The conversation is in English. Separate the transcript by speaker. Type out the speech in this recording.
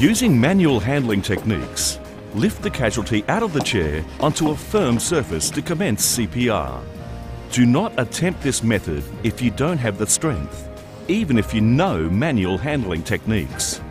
Speaker 1: Using manual handling techniques, lift the casualty out of the chair onto a firm surface to commence CPR. Do not attempt this method if you don't have the strength, even if you know manual handling techniques.